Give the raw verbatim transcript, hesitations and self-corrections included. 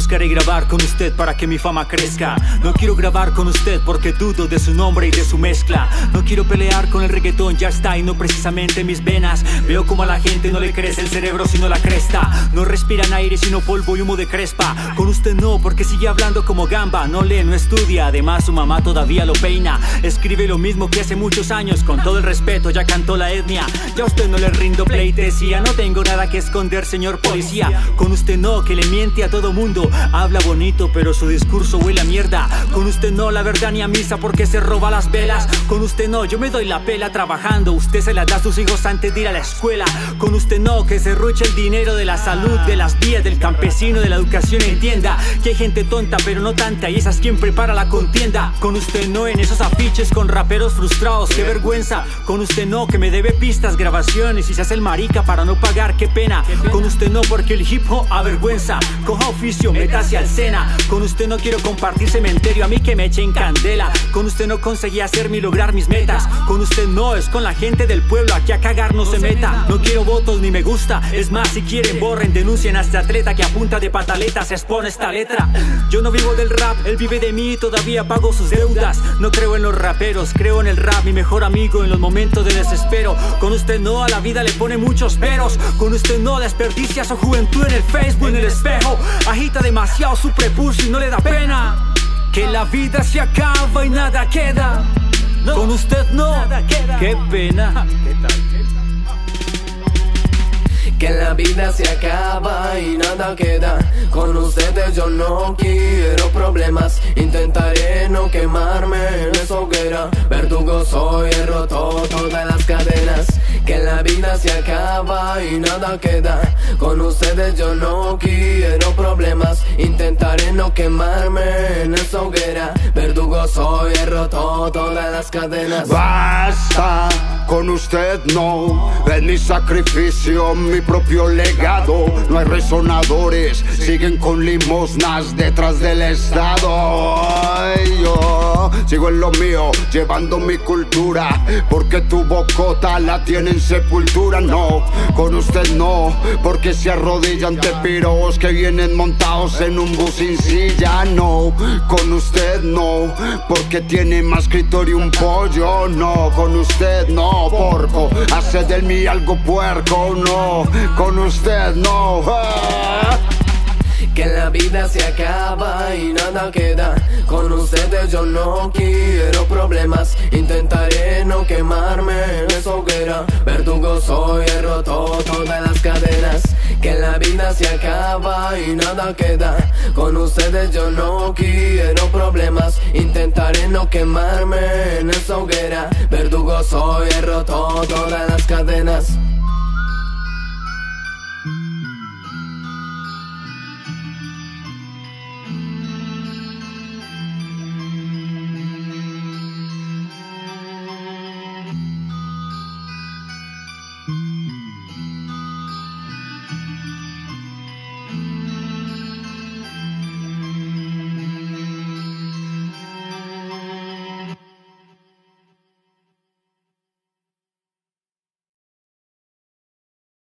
buscaré grabar con usted para que mi fama crezca. No quiero grabar con usted porque dudo de su nombre y de su mezcla. No quiero pelear con el reggaetón, ya está, y no precisamente mis venas. Veo como a la gente no le crece el cerebro sino la cresta. No respiran aire sino polvo y humo de crespa. Con usted no, porque sigue hablando como gamba. No lee, no estudia, además su mamá todavía lo peina. Escribe lo mismo que hace muchos años, con todo el respeto, ya cantó la etnia. Ya a usted no le rindo pleitesía, no tengo nada que esconder, señor policía. Con usted no, que le miente a todo mundo. Habla bonito, pero su discurso huele a mierda. Con usted no, la verdad ni a misa porque se roba las velas. Con usted no, yo me doy la pela trabajando. Usted se la da a sus hijos antes de ir a la escuela. Con usted no, que se ruche el dinero de la salud, de las vías, del campesino, de la educación. Entienda que hay gente tonta, pero no tanta, y esa es quien prepara la contienda. Con usted no, en esos afiches con raperos frustrados, qué vergüenza. Con usted no, que me debe pistas, grabaciones y se hace el marica para no pagar, qué pena. Con usted no, porque el hip hop avergüenza. Coja oficio, métase al Sena. Con usted no quiero compartir cementerio, a mí que me echen candela. Con usted no conseguí hacerme y lograr mis metas. Con usted no, es con la gente del pueblo, aquí a cagar no se meta. No quiero votos ni me gusta, es más, si quieren borren, denuncien a este atleta que a punta de pataleta se expone esta letra. Yo no vivo del rap, él vive de mí y todavía pago sus deudas. No creo en los raperos, creo en el rap, mi mejor amigo en los momentos de desespero. Con usted no, a la vida le pone muchos peros. Con usted no, desperdicia su juventud en el Facebook, en el espejo. Agita demasiado su prepucio y no le da pena. Que la vida se acaba y nada queda. Con usted no, qué pena. Que la vida se acaba y nada queda. Con ustedes yo no quiero problemas. Intentaré no quemarme en esa hoguera. Verdugo soy, he roto todas las cadenas. Que la vida se acaba y nada queda. Con ustedes yo no quiero problemas. Intentaré no quemarme en esa hoguera. Verdugo soy, he roto todas las cadenas. Basta, con usted no. Es mi sacrificio, mi propio legado. No hay resonadores, siguen con limosnas detrás del Estado. Ay, yo sigo en lo mío, llevando mi cultura, porque tu bocota la tiene en sepultura. No, con usted no, porque se arrodilla ante piros que vienen montados en un bus sin silla. No, con usted no, porque tiene más escritorio un pollo. No, con usted no, porco, hace de mí algo puerco. No, con usted no. Ah. Que la vida se acaba y nada queda. Con ustedes yo no quiero problemas. Intentaré no quemarme en esa hoguera. Verdugo soy, he roto todas las cadenas. Que la vida se acaba y nada queda. Con ustedes yo no quiero problemas. Intentaré no quemarme en esa hoguera. Verdugo soy, he roto todas las cadenas.